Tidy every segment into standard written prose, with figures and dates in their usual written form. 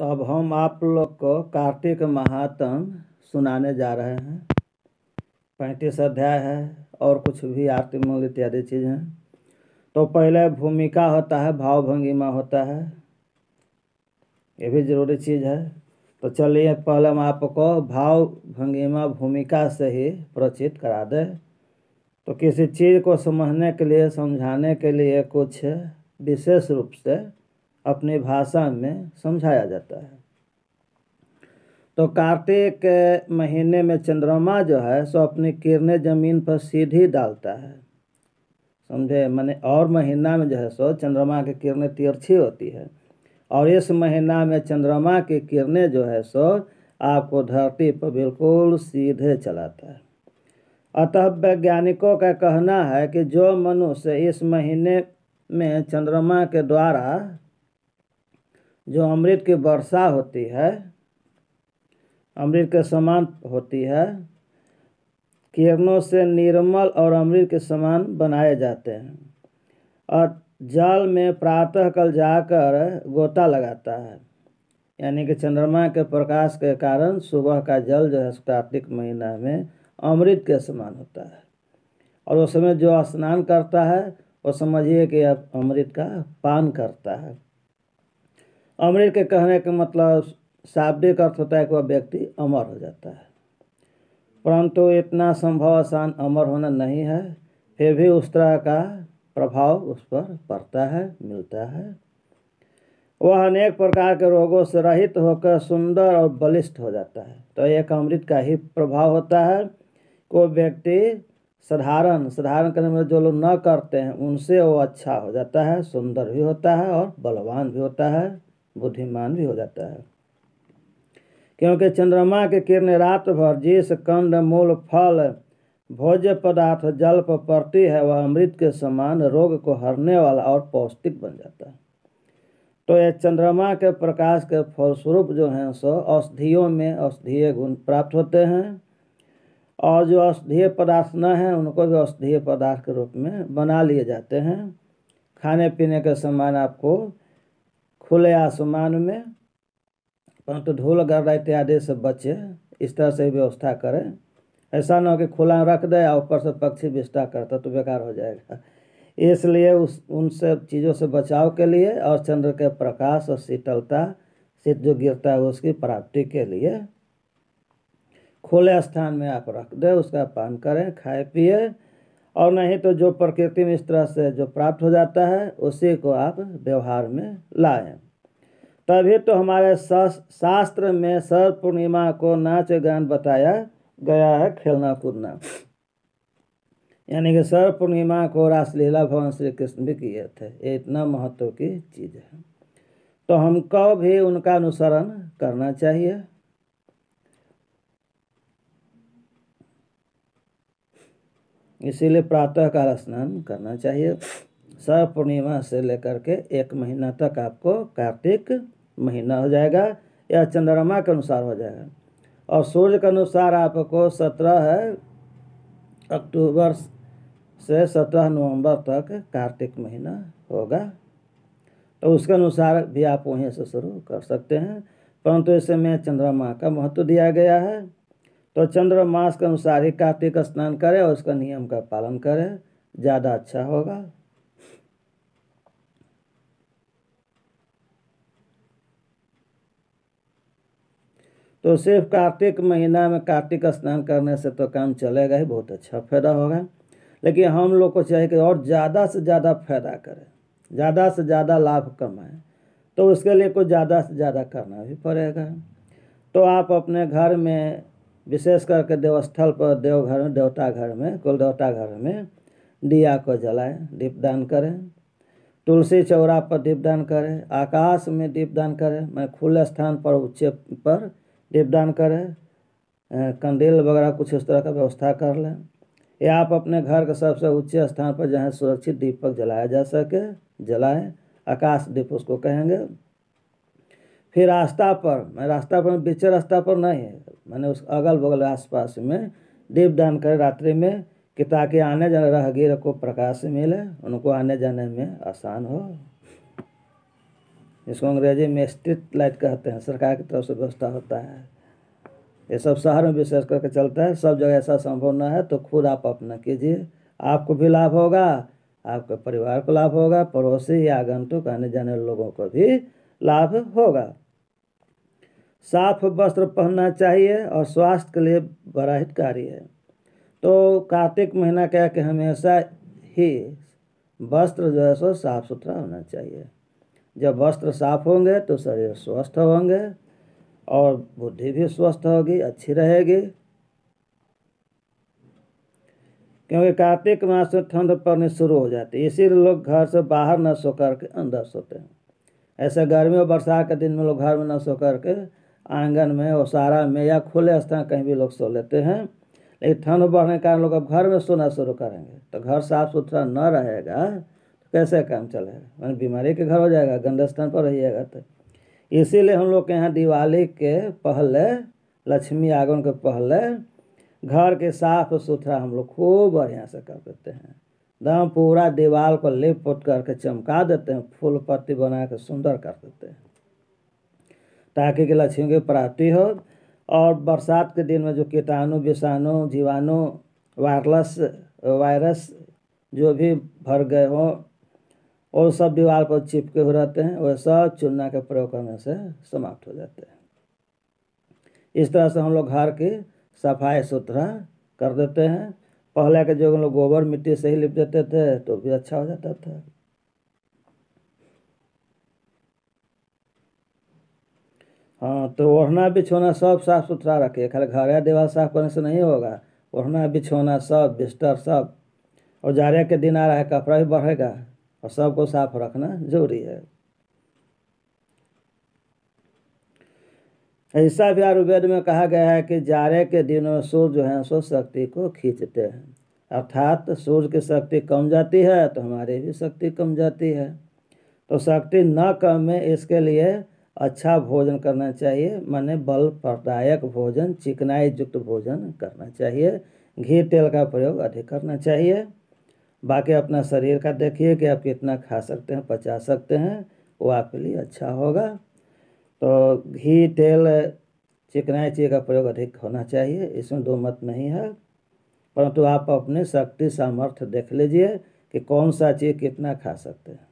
तो अब हम आप लोग को कार्तिक महात्म सुनाने जा रहे हैं। 35 अध्याय है और कुछ भी आरती मूल इत्यादि चीज़ हैं। तो पहले भूमिका होता है, भाव भंगिमा होता है, ये भी जरूरी चीज़ है। तो चलिए पहले हम आपको भाव भंगिमा भूमिका से ही परिचित करा दें। तो किसी चीज़ को समझने के लिए, समझाने के लिए कुछ विशेष रूप से अपनी भाषा में समझाया जाता है। तो कार्तिक महीने में चंद्रमा जो है सो अपनी किरणें जमीन पर सीधी डालता है, समझे। माने और महीना में जो है सो चंद्रमा की किरणें तिरछी होती है, और इस महीना में चंद्रमा की किरणें जो है सो आपको धरती पर बिल्कुल सीधे चलाता है। अतः वैज्ञानिकों का कहना है कि जो मनुष्य इस महीने में चंद्रमा के द्वारा जो अमृत की वर्षा होती है, अमृत के समान होती है, किरणों से निर्मल और अमृत के समान बनाए जाते हैं, और जल में प्रातःकाल जाकर गोता लगाता है। यानी कि चंद्रमा के प्रकाश के कारण सुबह का जल जो है कार्तिक महीना में अमृत के समान होता है, और उस समय जो स्नान करता है वो समझिए कि अब अमृत का पान करता है। अमृत के कहने का मतलब शाब्दिक अर्थ होता है कि वह व्यक्ति अमर हो जाता है, परंतु इतना संभव आसान अमर होना नहीं है। फिर भी उस तरह का प्रभाव उस पर पड़ता है, मिलता है। वह अनेक प्रकार के रोगों से रहित होकर सुंदर और बलिष्ठ हो जाता है। तो एक अमृत का ही प्रभाव होता है। कोई व्यक्ति साधारण करने में जो लोग न करते हैं उनसे वो अच्छा हो जाता है, सुंदर भी होता है और बलवान भी होता है, बुद्धिमान भी हो जाता है। क्योंकि चंद्रमा की किरणें रात भर जिस कंद मूल फल भोज्य पदार्थ जल पर पड़ती है वह अमृत के समान रोग को हरने वाला और पौष्टिक बन जाता है। तो ये चंद्रमा के प्रकाश के फलस्वरूप जो हैं सो औषधियों में औषधीय गुण प्राप्त होते हैं, और जो औषधीय पदार्थ न हैं उनको भी औषधीय पदार्थ के रूप में बना लिए जाते हैं। खाने पीने के सामान आपको खुले आसमान में, परंतु धूल गर्दा इत्यादि से बचे, इस तरह से व्यवस्था करें। ऐसा न हो कि खुला रख दे और ऊपर से पक्षी विष्टा करता तो बेकार हो जाएगा। इसलिए उन सब चीज़ों से बचाव के लिए और चंद्र के प्रकाश और शीतलता शीत जो गिरता है उसकी प्राप्ति के लिए खुले स्थान में आप रख दे, उसका पान करें, खाए पिए। और नहीं तो जो प्रकृति में इस तरह से जो प्राप्त हो जाता है उसी को आप व्यवहार में लाएं। तभी तो हमारे शास्त्र में शरद पूर्णिमा को नाच गान बताया गया है, खेलना कूदना। यानी कि शरद पूर्णिमा को रासलीला भगवान श्री कृष्ण भी किए थे। ये इतना महत्व की चीज़ है, तो हमको भी उनका अनुसरण करना चाहिए। इसीलिए प्रातःकाल स्नान करना चाहिए। शरद पूर्णिमा से लेकर के 1 महीना तक आपको कार्तिक महीना हो जाएगा, या चंद्रमा के अनुसार हो जाएगा। और सूर्य के अनुसार आपको 17 अक्टूबर से 17 नवंबर तक कार्तिक महीना होगा। तो उसके अनुसार भी आप वहीं से शुरू कर सकते हैं, परंतु इस समय चंद्रमा का महत्व दिया गया है। तो चंद्र मास के अनुसार ही कार्तिक स्नान करें और उसका नियम का पालन करें, ज़्यादा अच्छा होगा। तो सिर्फ कार्तिक महीना में कार्तिक स्नान करने से तो काम चलेगा ही, बहुत अच्छा फायदा होगा। लेकिन हम लोग को चाहिए कि और ज़्यादा से ज़्यादा फायदा करें, ज़्यादा से ज़्यादा लाभ कमाएं, तो उसके लिए कुछ ज़्यादा से ज़्यादा करना भी पड़ेगा। तो आप अपने घर में, विशेष करके देवस्थल पर, देवघर में, देवता घर में, कुल देवता घर में दिया को जलाएं, दीपदान करें, तुलसी चौरा पर दीपदान करें, आकाश में दीपदान करें, मैं खुले स्थान पर ऊंचे पर दीपदान करें, कंडील वगैरह कुछ इस तरह का व्यवस्था कर लें। या आप अपने घर के सबसे ऊंचे स्थान पर जहाँ सुरक्षित दीपक जलाया जा सके जलाएं, आकाश दीप उसको कहेंगे। फिर रास्ता पर बीच रास्ता पर नहीं है, मैंने उस अगल बगल आसपास में दीपदान करें रात्रि में, कि ताकि आने जाने राहगीर को प्रकाश मिले, उनको आने जाने में आसान हो। जिसको अंग्रेजी में स्ट्रीट लाइट कहते हैं, सरकार की तरफ से व्यवस्था होता है। ये सब शहर में विशेष करके चलता है, सब जगह ऐसा संभव न है, तो खुद आप अपना कीजिए, आपको भी लाभ होगा, आपके परिवार को लाभ होगा, पड़ोसी या आगंतुक आने जाने लोगों को भी लाभ होगा। साफ वस्त्र पहनना चाहिए और स्वास्थ्य के लिए बड़ा हितकारी है। तो कार्तिक महीना क्या कि हमेशा ही वस्त्र जो है सो साफ सुथरा होना चाहिए। जब वस्त्र साफ होंगे तो शरीर स्वस्थ होंगे और बुद्धि भी स्वस्थ होगी, अच्छी रहेगी। क्योंकि कार्तिक मास में ठंड पड़नी शुरू हो जाती है, इसीलिए लोग घर से बाहर न सो करके अंदर सोते हैं। ऐसे गर्मी और बरसात के दिन में लोग घर में न सो करके आंगन में, ओसारा में या खुले स्थान कहीं भी लोग सो लेते हैं। लेकिन ठंड बढ़ने के कारण लोग अब घर में सोना शुरू करेंगे, तो घर साफ सुथरा न रहेगा तो कैसे काम चलेगा, मैंने बीमारी के घर हो जाएगा, गंदे स्थान पर रहिएगा। तो इसीलिए हम लोग के यहाँ दिवाली के पहले, लक्ष्मी आगमन के पहले घर के साफ सुथरा हम लोग खूब बढ़िया से कर देते हैं। एकदम पूरा दीवार को लिप पोत करके चमका देते हैं, फूल पत्ती बना के सुंदर कर देते हैं, ताकि कि लक्ष्मी की प्राप्ति हो। और बरसात के दिन में जो कीटाणु, विषाणु, जीवाणु, वायरस जो भी भर गए हों, वो सब दीवार पर चिपके हुए रहते हैं, वह सब चूना के प्रयोग करने से समाप्त हो जाते हैं। इस तरह से हम लोग घर की सफाई सुथरा कर देते हैं। पहले के जो लोग गोबर मिट्टी से ही लिप देते थे तो भी अच्छा हो जाता था। हाँ, तो ओढ़ना बिछोना सब साफ सुथरा रखिए, खाली घर या दीवार साफ करने से नहीं होगा। ओढ़ना बिछोना सब, बिस्तर सब, और जाड़े के दिन आ रहा है, कपड़ा भी बढ़ेगा और सबको साफ रखना जरूरी है। ऐसा भी आयुर्वेद में कहा गया है कि जाड़े के दिनों में सूर्य जो है सो शक्ति को खींचते हैं, अर्थात सूर्य की शक्ति कम जाती है तो हमारी भी शक्ति कम जाती है। तो शक्ति न कमे इसके लिए अच्छा भोजन करना चाहिए, माने बल प्रदायक भोजन, चिकनाई युक्त भोजन करना चाहिए। घी तेल का प्रयोग अधिक करना चाहिए। बाकी अपना शरीर का देखिए कि आप कितना खा सकते हैं, पचा सकते हैं, वो आपके लिए अच्छा होगा। तो घी तेल चिकनाई चीज़ का प्रयोग अधिक होना चाहिए, इसमें दो मत नहीं है। परंतु आप अपने शक्ति सामर्थ्य देख लीजिए कि कौन सा चीज़ कितना खा सकते हैं।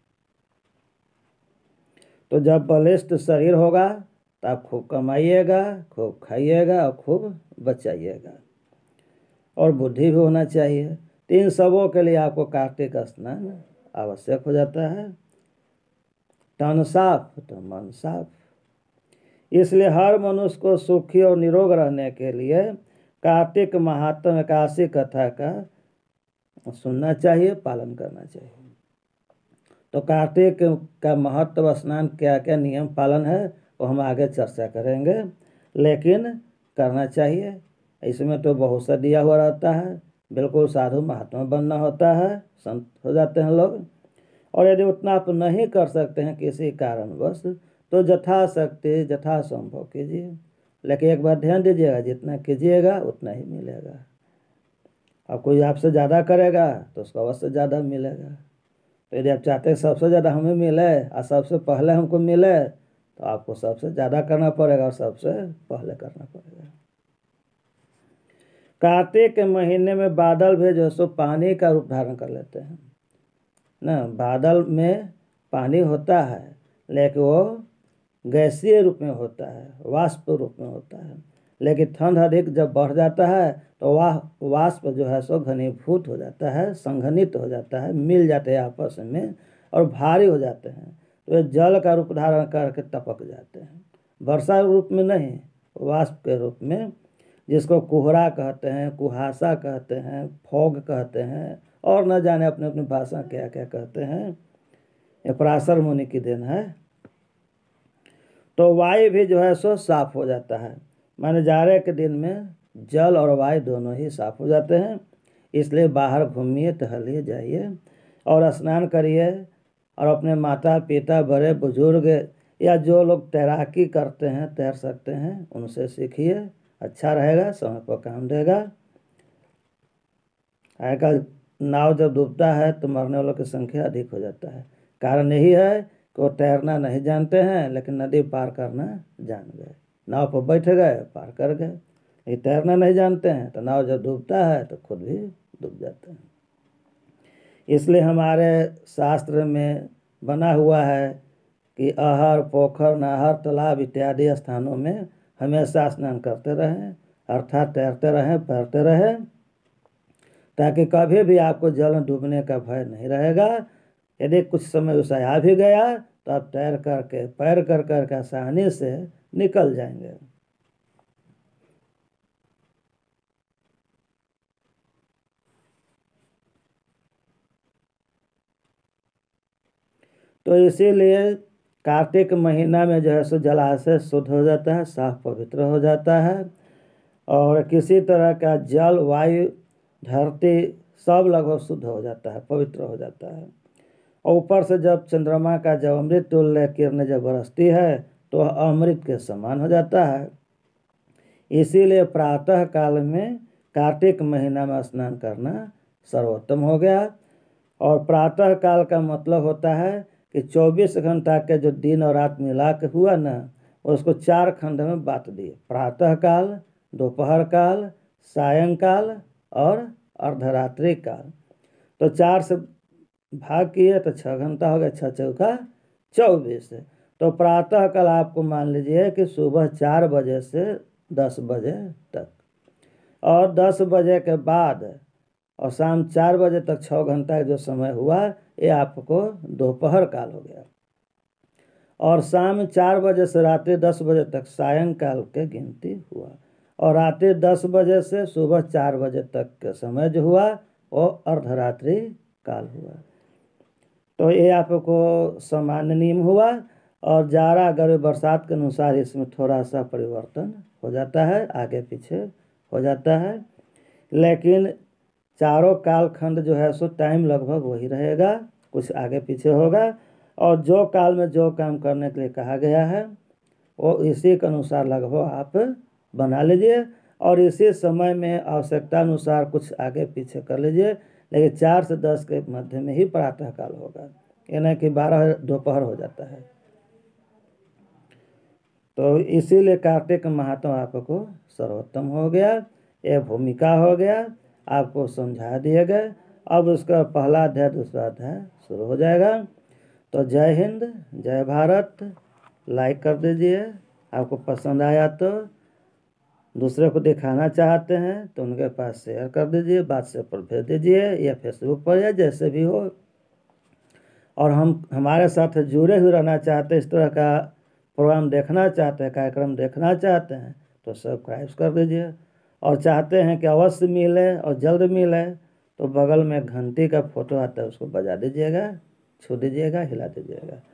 तो जब बलिष्ठ शरीर होगा तो आप खूब कमाइएगा, खूब खाइएगा और खूब बचाइएगा, और बुद्धि भी होना चाहिए। तो इन सबों के लिए आपको कार्तिक स्नान आवश्यक हो जाता है। तन साफ तो मन साफ, इसलिए हर मनुष्य को सुखी और निरोग रहने के लिए कार्तिक महात्म एकादशी कथा का सुनना चाहिए, पालन करना चाहिए। तो कार्तिक का महत्व, स्नान क्या क्या नियम पालन है वो हम आगे चर्चा करेंगे, लेकिन करना चाहिए। इसमें तो बहुत सा दिया हुआ रहता है, बिल्कुल साधु महात्मा बनना होता है, संत हो जाते हैं लोग। और यदि उतना आप नहीं कर सकते हैं किसी कारणवश तो यथाशक्ति यथासंभव कीजिए, लेकिन एक बार ध्यान दीजिएगा, जितना कीजिएगा उतना ही मिलेगा। अब कोई आपसे ज़्यादा करेगा तो उसको अवश्य ज़्यादा मिलेगा। तो यदि आप चाहते हैं सबसे ज़्यादा हमें मिले और सबसे पहले हमको मिले, तो आपको सबसे ज़्यादा करना पड़ेगा और सबसे पहले करना पड़ेगा। कार्तिक के महीने में बादल भी जो सो पानी का रूप धारण कर लेते हैं ना। बादल में पानी होता है, लेकिन वो गैसीय रूप में होता है, वाष्प रूप में होता है। लेकिन ठंड अधिक जब बढ़ जाता है तो वह वाष्प जो है सो घनीभूत हो जाता है, संघनित हो जाता है, मिल जाते हैं आपस में और भारी हो जाते हैं। तो ये जल का रूप धारण करके टपक जाते हैं, वर्षा रूप में नहीं, वाष्प के रूप में, जिसको कोहरा कहते हैं, कुहासा कहते हैं, फॉग कहते हैं, और न जाने अपने अपनी भाषा क्या क्या कहते हैं। ये पराशर मुनि की देन है। तो वायु भी जो है सो साफ हो जाता है, माने जाड़े के दिन में जल और वायु दोनों ही साफ हो जाते हैं। इसलिए बाहर घूमिए, टहलिए, जाइए और स्नान करिए, और अपने माता पिता, बड़े बुजुर्ग या जो लोग तैराकी करते हैं, तैर सकते हैं, उनसे सीखिए, अच्छा रहेगा, समय पर काम देगा। आजकल नाव जब डूबता है तो मरने वालों की संख्या अधिक हो जाता है। कारण यही है को तैरना नहीं जानते हैं, लेकिन नदी पार करना जान गए। नाव पर बैठ गए, पार कर गए। ये तैरना नहीं जानते हैं तो नाव जब डूबता है तो खुद भी डूब जाते हैं। इसलिए हमारे शास्त्र में बना हुआ है कि आहर, पोखर, नहर, तालाब इत्यादि स्थानों में हमेशा स्नान करते रहें, अर्थात तैरते रहें, तैरते रहें, ताकि कभी भी आपको जल में डूबने का भय नहीं रहेगा। यदि कुछ समय उसे आ भी गया तो आप तैर करके, पैर कर करके आसानी से निकल जाएंगे। तो इसीलिए कार्तिक महीना में जो है सो जलाशय शुद्ध हो जाता है, साफ पवित्र हो जाता है, और किसी तरह का जल, वायु, धरती सब लगभग शुद्ध हो जाता है, पवित्र हो जाता है। और ऊपर से जब चंद्रमा का जब अमृत तुल्य किरणें जब बरसती है तो अमृत के समान हो जाता है। इसीलिए प्रातः काल में कार्तिक महीना में स्नान करना सर्वोत्तम हो गया। और प्रातः काल का मतलब होता है कि 24 घंटा के जो दिन और रात मिला के हुआ ना, उसको 4 खंड में बांट दिए। प्रातः काल, दोपहर काल, सायंकाल और अर्धरात्रि काल। तो 4 से भाग किए तो 6 घंटा हो गया, 6 चौका 24। तो प्रातः काल आपको मान लीजिए कि सुबह 4 बजे से 10 बजे तक, और 10 बजे के बाद और शाम 4 बजे तक 6 घंटा का जो समय हुआ, ये आपको दोपहर काल हो गया। और शाम 4 बजे से रात्रि 10 बजे तक सायंकाल के गिनती हुआ। और रात्रि 10 बजे से सुबह 4 बजे तक के समय जो हुआ वो अर्धरात्रि काल हुआ। तो ये आपको सामान्य नियम हुआ। और जाड़ा, गर्मी, बरसात के अनुसार इसमें थोड़ा सा परिवर्तन हो जाता है, आगे पीछे हो जाता है, लेकिन चारों कालखंड जो है सो टाइम लगभग वही रहेगा, कुछ आगे पीछे होगा। और जो काल में जो काम करने के लिए कहा गया है वो इसी के अनुसार लगभग आप बना लीजिए, और इसी समय में आवश्यकता अनुसार कुछ आगे पीछे कर लीजिए। लेकिन 4 से 10 के मध्य में ही प्रातः काल होगा, ये नहीं कि 12 दोपहर हो जाता है। तो इसीलिए कार्तिक महात्म आपको सर्वोत्तम हो गया। यह भूमिका हो गया, आपको समझा दिए गए। अब उसका पहला अध्याय, दूसरा अध्याय शुरू हो जाएगा। तो जय हिंद, जय भारत। लाइक कर दीजिए, आपको पसंद आया तो। दूसरे को दिखाना चाहते हैं तो उनके पास शेयर कर दीजिए, व्हाट्सएप पर भेज दीजिए या फेसबुक पर, या जैसे भी हो। और हमारे साथ जुड़े हुए रहना चाहते हैं, इस तरह का प्रोग्राम देखना चाहते हैं, कार्यक्रम देखना चाहते हैं तो सब्सक्राइब कर दीजिए। और चाहते हैं कि अवश्य मिले और जल्द मिले तो बगल में घंटी का फोटो आता है, उसको बजा दीजिएगा, छू दीजिएगा, हिला दीजिएगा।